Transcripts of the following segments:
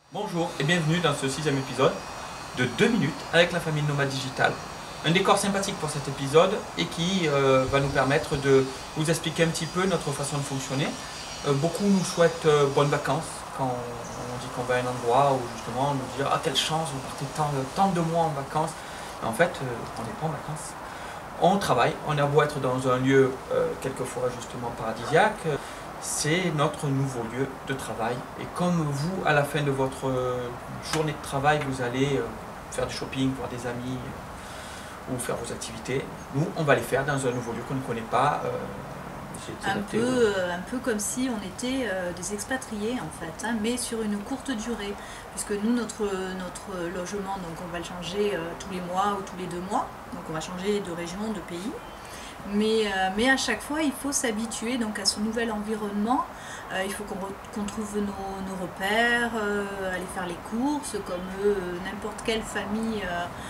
Bonjour et bienvenue dans ce 6e épisode de 2 minutes avec la famille Nomade Digital. Un décor sympathique pour cet épisode et qui va nous permettre de vous expliquer un petit peu notre façon de fonctionner. Beaucoup nous souhaitent bonnes vacances quand on dit qu'on va à un endroit où justement on nous dit « Ah, quelle chance, vous partez tant de mois en vacances !» Mais en fait, on n'est pas en vacances. On travaille, on a beau être dans un lieu quelquefois justement paradisiaque. C'est notre nouveau lieu de travail. Et comme vous, à la fin de votre journée de travail, vous allez faire du shopping, voir des amis ou faire vos activités, nous, on va les faire dans un nouveau lieu qu'on ne connaît pas. Un peu comme si on était des expatriés en fait, hein, mais sur une courte durée. Puisque nous, notre logement, donc on va le changer tous les mois ou tous les 2 mois. Donc on va changer de région, de pays. Mais à chaque fois, il faut s'habituer donc à ce nouvel environnement. Il faut qu'on trouve nos repères, aller faire les courses comme n'importe quelle famille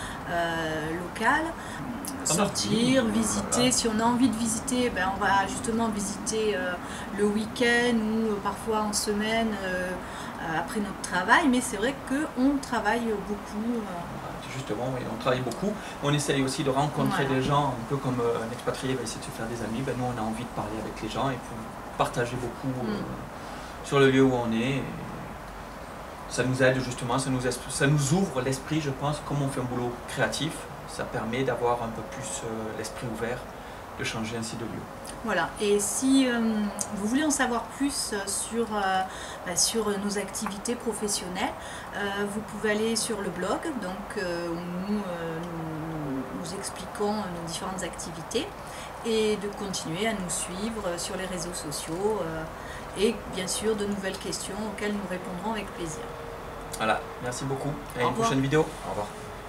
locale, sortir, visiter. Si on a envie de visiter, ben on va justement visiter le week-end ou parfois en semaine après notre travail. Mais c'est vrai qu'on travaille beaucoup. Justement, oui, on travaille beaucoup. On essaye aussi de rencontrer des gens, un peu comme un expatrié va essayer de se faire des amis. Ben, nous, on a envie de parler avec les gens et pour partager beaucoup sur le lieu où on est. Et ça nous aide justement, ça nous ouvre l'esprit, je pense. Comme on fait un boulot créatif, ça permet d'avoir un peu plus l'esprit ouvert, de changer ainsi de lieu. Voilà, et si vous voulez en savoir plus sur nos activités professionnelles, vous pouvez aller sur le blog, donc où nous expliquons nos différentes activités, et de continuer à nous suivre sur les réseaux sociaux et bien sûr de nouvelles questions auxquelles nous répondrons avec plaisir. Voilà, merci beaucoup et à une prochaine vidéo. Au revoir.